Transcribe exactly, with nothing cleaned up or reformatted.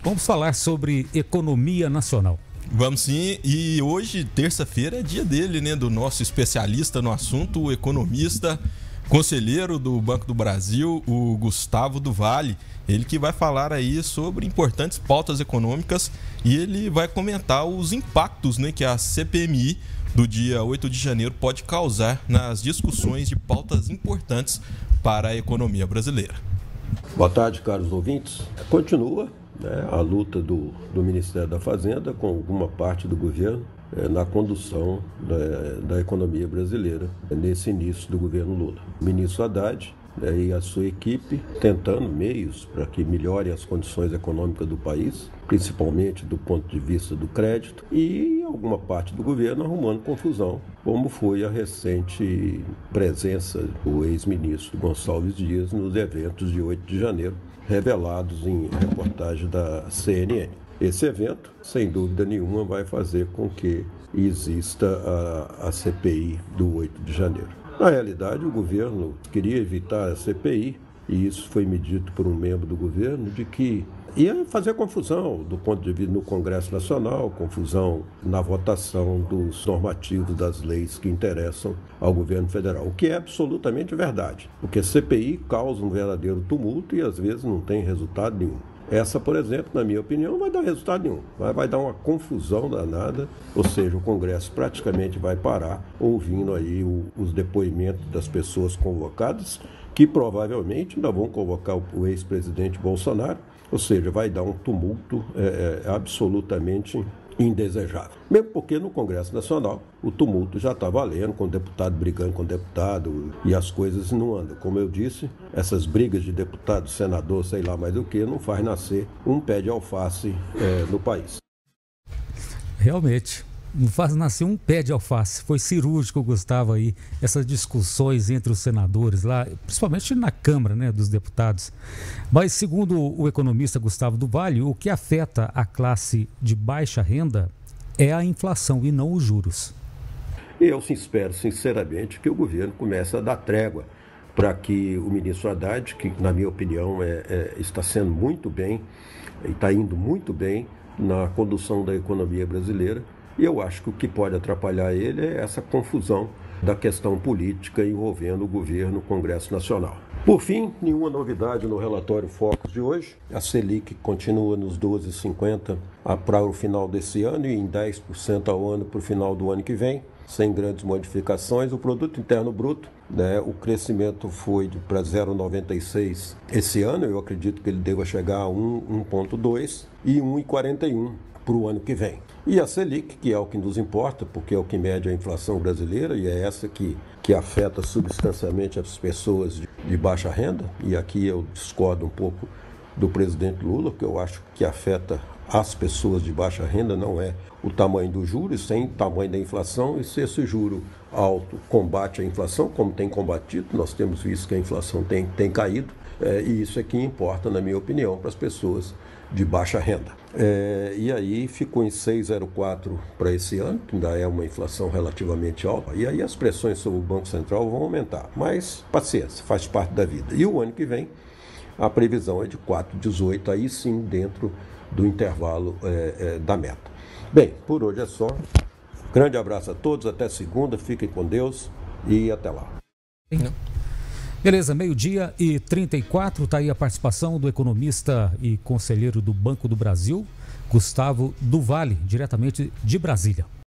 Vamos falar sobre economia nacional. Vamos sim, e hoje, terça-feira, é dia dele, né? Do nosso especialista no assunto, o economista, conselheiro do Banco do Brasil, o Gustavo do Vale. Ele que vai falar aí sobre importantes pautas econômicas e ele vai comentar os impactos, né, que a C P M I do dia oito de janeiro pode causar nas discussões de pautas importantes para a economia brasileira. Boa tarde, caros ouvintes. Continua né, a luta do, do Ministério da Fazenda com alguma parte do governo é, na condução da, da economia brasileira é, nesse início do governo Lula. O ministro Haddad é, e a sua equipe tentando meios para que melhore as condições econômicas do país, principalmente do ponto de vista do crédito, e alguma parte do governo arrumando confusão, como foi a recente presença do ex-ministro Gonçalves Dias nos eventos de oito de janeiro, revelados em reportagem da C N N. Esse evento, sem dúvida nenhuma, vai fazer com que exista a, a C P I do oito de janeiro. Na realidade, o governo queria evitar a C P I, e isso foi me dito por um membro do governo, de que ia fazer confusão do ponto de vista no Congresso Nacional, confusão na votação dos normativos das leis que interessam ao governo federal, o que é absolutamente verdade, porque C P I causa um verdadeiro tumulto e às vezes não tem resultado nenhum. Essa, por exemplo, na minha opinião, não vai dar resultado nenhum. Vai, vai dar uma confusão danada, ou seja, o Congresso praticamente vai parar ouvindo aí o, os depoimentos das pessoas convocadas, que provavelmente ainda vão convocar o, o ex-presidente Bolsonaro, ou seja, vai dar um tumulto é, é, absolutamente indesejável. Mesmo porque no Congresso Nacional o tumulto já está valendo, com deputado brigando com deputado, e as coisas não andam. Como eu disse, essas brigas de deputado, senador, sei lá mais o que, não faz nascer um pé de alface é, no país. Realmente, não faz nascer um pé de alface. Foi cirúrgico, Gustavo, aí, essas discussões entre os senadores lá, principalmente na Câmara, né, dos deputados. Mas, segundo o economista Gustavo do Vale, o que afeta a classe de baixa renda é a inflação e não os juros. Eu espero, sinceramente, que o governo comece a dar trégua para que o ministro Haddad, que, na minha opinião, é, é, está sendo muito bem, e está indo muito bem na condução da economia brasileira. E eu acho que o que pode atrapalhar ele é essa confusão da questão política envolvendo o governo e o Congresso Nacional. Por fim, nenhuma novidade no relatório Focus de hoje. A Selic continua nos doze vírgula cinquenta para o final desse ano e em dez por cento ao ano para o final do ano que vem, sem grandes modificações. O Produto Interno Bruto, né, o crescimento foi para zero vírgula noventa e seis esse ano, eu acredito que ele deva chegar a um vírgula dois e um vírgula quarenta e um para o ano que vem. E a Selic, que é o que nos importa, porque é o que mede a inflação brasileira e é essa que, que afeta substancialmente as pessoas de, de baixa renda, e aqui eu discordo um pouco do presidente Lula, porque eu acho que afeta as pessoas de baixa renda não é o tamanho do juro, sem o tamanho da inflação, e se esse juro alto combate a inflação, como tem combatido, nós temos visto que a inflação tem, tem caído, é, e isso é que importa, na minha opinião, para as pessoas de baixa renda. É, e aí ficou em seis vírgula zero quatro para esse ano, que ainda é uma inflação relativamente alta, e aí as pressões sobre o Banco Central vão aumentar, mas paciência, faz parte da vida. E o ano que vem, a previsão é de quatro vírgula dezoito, aí sim dentro do intervalo é, é, da meta. Bem, por hoje é só. Grande abraço a todos, até segunda, fiquem com Deus e até lá. Não. Beleza, meio-dia e trinta e quatro, está aí a participação do economista e conselheiro do Banco do Brasil, Gustavo do Vale, diretamente de Brasília.